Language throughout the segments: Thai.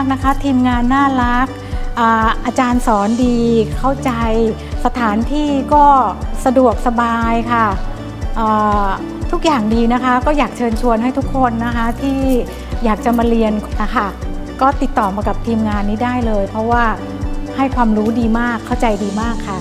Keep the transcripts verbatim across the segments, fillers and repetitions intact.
นะคะทีมงานน่ารัก อาอาจารย์สอนดีเข้าใจสถานที่ก็สะดวกสบายค่ะทุกอย่างดีนะคะก็อยากเชิญชวนให้ทุกคนนะคะที่อยากจะมาเรียนนะคะก็ติดต่อมากับทีมงานนี้ได้เลยเพราะว่าให้ความรู้ดีมากเข้าใจดีมากค่ะ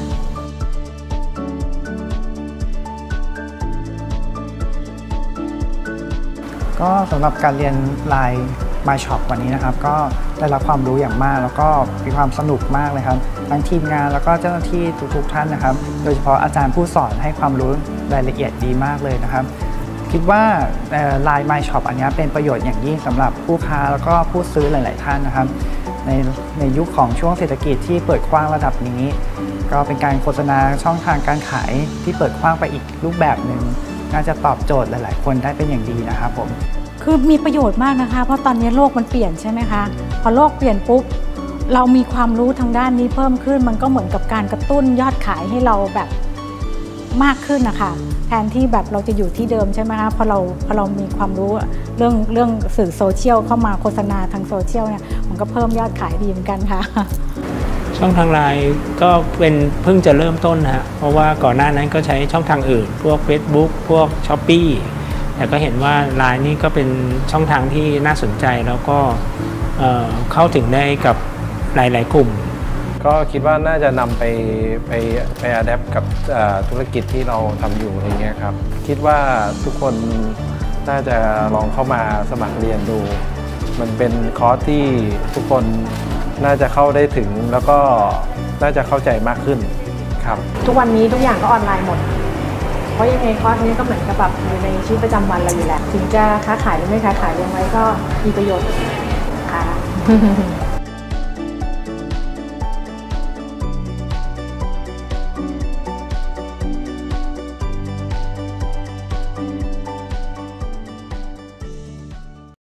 ก็สำหรับการเรียนไลน์ My Shop วันนี้นะครับก็ได้รับความรู้อย่างมากแล้วก็มีความสนุกมากเลยครับทั้งทีมงานแล้วก็เจ้าหน้าที่ทุกๆท่านนะครับโดยเฉพาะอาจารย์ผู้สอนให้ความรู้รายละเอียดดีมากเลยนะครับคิดว่าไลน์ My Shop อันนี้เป็นประโยชน์อย่างยิ่งสำหรับผู้ค้าแล้วก็ผู้ซื้อหลายๆท่านนะครับในในยุคของช่วงเศรษฐกิจที่เปิดกว้างระดับนี้ก็เป็นการโฆษณาช่องทางการขายที่เปิดกว้างไปอีกรูปแบบหนึ่งน่าจะตอบโจทย์หลายๆคนได้เป็นอย่างดีนะครับผมคือมีประโยชน์มากนะคะเพราะตอนนี้โลกมันเปลี่ยนใช่ไหมคะพอโลกเปลี่ยนปุ๊บเรามีความรู้ทางด้านนี้เพิ่มขึ้นมันก็เหมือนกับการกระตุ้นยอดขายให้เราแบบมากขึ้นนะคะแทนที่แบบเราจะอยู่ที่เดิมใช่ไหมคะพอเราพอเรามีความรู้เรื่องเรื่องสื่อโซเชียลเข้ามาโฆษณาทางโซเชียลเนี่ยมันก็เพิ่มยอดขายดีเหมือนกันค่ะช่องทางไลน์ก็เป็นเพิ่งจะเริ่มต้นนะฮะเพราะว่าก่อนหน้านั้นก็ใช้ช่องทางอื่นพวก Facebook พวก Shopee แต่ก็เห็นว่าไลน์นี่ก็เป็นช่องทางที่น่าสนใจแล้วก็เอ่อเข้าถึงได้กับหลายๆกลุ่มก็คิดว่าน่าจะนำไปไปไปอัดแอปกับธุรกิจที่เราทำอยู่อะไรเงี้ยครับคิดว่าทุกคนน่าจะลองเข้ามาสมัครเรียนดูมันเป็นคอร์สที่ทุกคนน่าจะเข้าได้ถึงแล้วก็น่าจะเข้าใจมากขึ้นครับทุกวันนี้ทุกอย่างก็ออนไลน์หมดเพราะยังไงคอร์สนี้ก็เหมือนกับแบบอยู่ในชีวิตประจำวันเราอยู่แล้วถึงจะค้าขายหรือไม่ค้าขายยังไงก็มีประโยชน์ค่ะ